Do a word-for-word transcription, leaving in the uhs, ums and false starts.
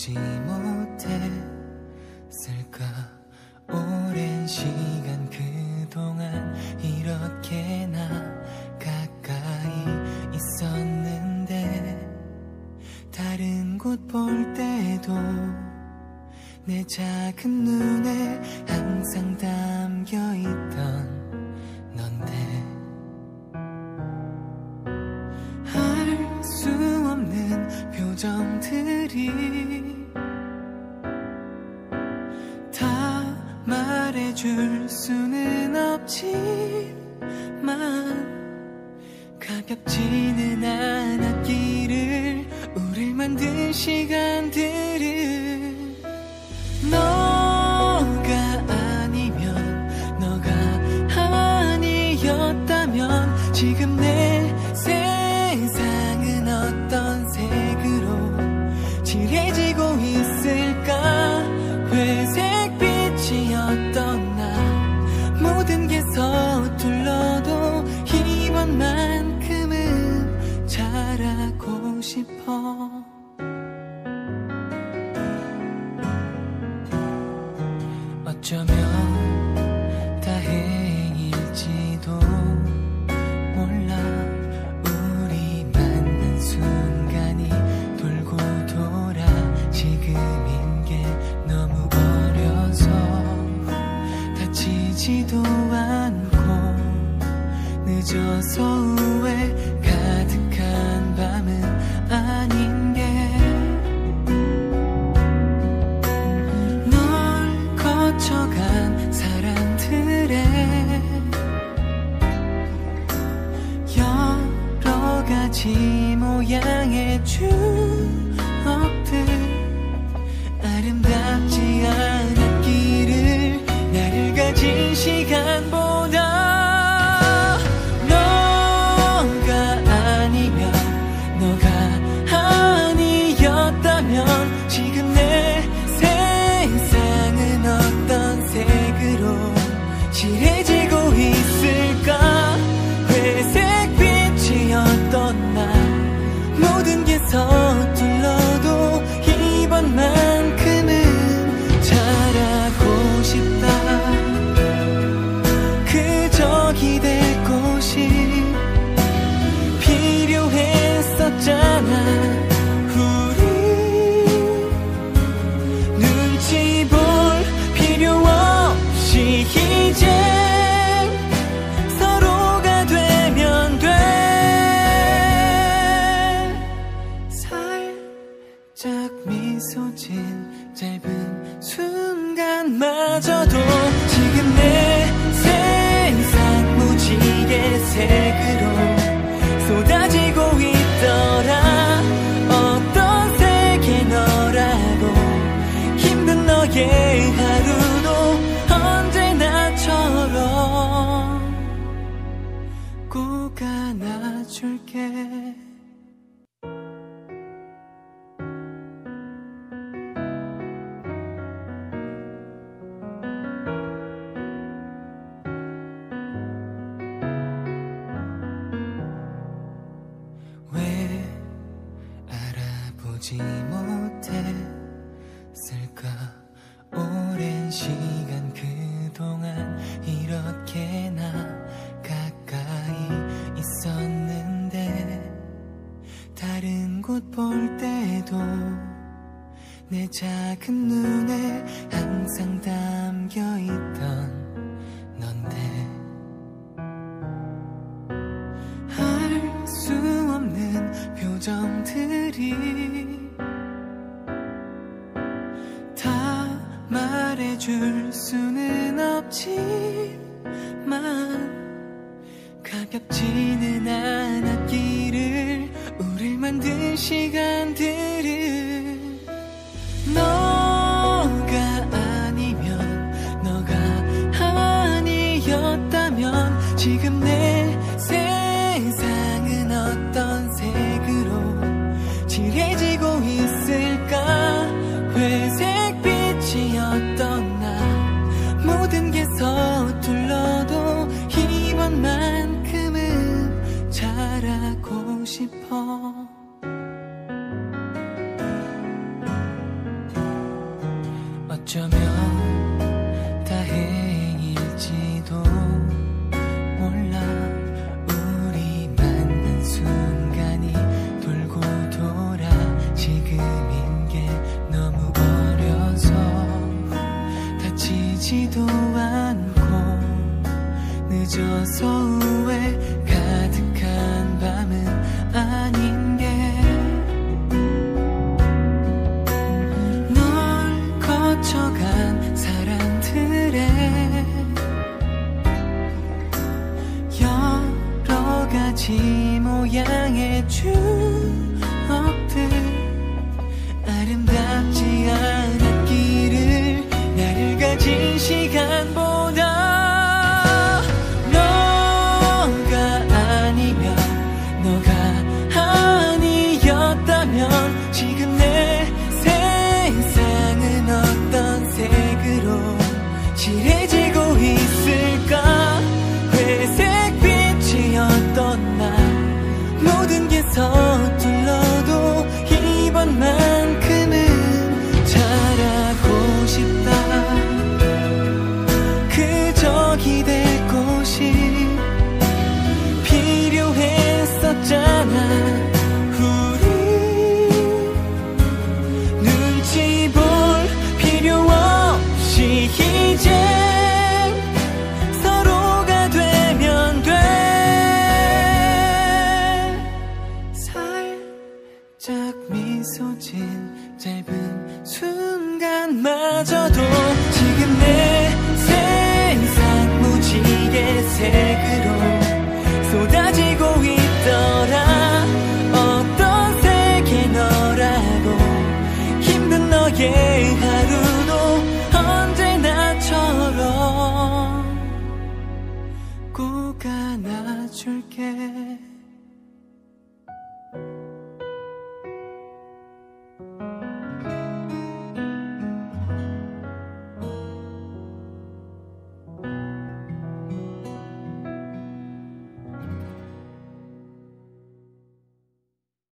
알아보지 못했을까. 오랜 시간 그동안 이렇게나 가까이 있었는데, 다른 곳 볼 때도 내 작은 눈에 항상 담겨있던 넌데, 알 수 없는 표정들이 다 말해줄 수는 없지만, 가볍지는 않았기를 우릴 만든 시간들을. 너가 아니면, 너가 아니었다면 지금 내 세상은 어떤 색으로 칠해지고 있을까. 회색빛이었던 나, 모든 게 서툴러도 이번만큼은 잘하고 싶어. 어쩌면 다행일지도 몰라. 우리 만난 순간이 돌고 돌아 지금인 게 너무 어려서 다치지도 않고, 늦어서 후회 가득한 밤은 아닌 게, 거쳐간 사람들의 여러 가지 모양의 추억들, 아름답지 않았기를 나를 가진 시간보다. 너가 아니면, 너가 아니었다면 지금 내 세상은 어떤 색으로 칠해지고 있을까. 회색빛이었던 나, 모든 게 서툴러도 이번만큼은 잘하고 싶다. 그저 기댈 곳이 필요했었잖아. 이제 서로가 되면 돼. 살짝 미소 진 짧은 순간마저도 지금 내 세상 무지개 색으로 쏟아지고 있더라. 어떤 색의 너라고 힘든 너의 하루도 언제나처럼 꼭 안아줄게. 왜 알아보지 못했을까. 오랜 시간 그동안 이렇게나 가까이 있었는데, 다른 곳 볼 때도 내 작은 눈에 항상 담겨있던 넌데, 알 수 없는 표정들이 다 말해줄 수는 없지만, 가볍지는 않았기를 우릴 만든 시간들을. 너가 아니면, 너가 아니었다면 지금 내 세상은 어떤 색으로 칠해지고 있을까. 회색빛이었던 나, 모든 게 서툴러도 이번만큼은 잘하고 싶어. 늦지도 않고 늦어서 후회 가득한 밤은 아닌 게 널 거쳐간 사람들의 여러 가지 모양의 추억들 아름답지 않았기를 나를 가진 시간보다 너가 아니면 너가 아니었다면 지금 내 세상은 어떤 색으로 칠해지고 있을까 회색 빛이었던 나 모든 게 서툴러도 이번만큼은 잘하고 싶다 그저 기댈 곳이 필요했었잖아 우리 눈치 볼 필요 없이 이제 서로가 되면 돼 살짝 미소 진 짧은 순간마저도 지금 내 세상 무지개 색으로 쏟아지고 있더라 어떤 색의 너라고 힘든 너의 하루도 언제나처럼 꼭 안아줄게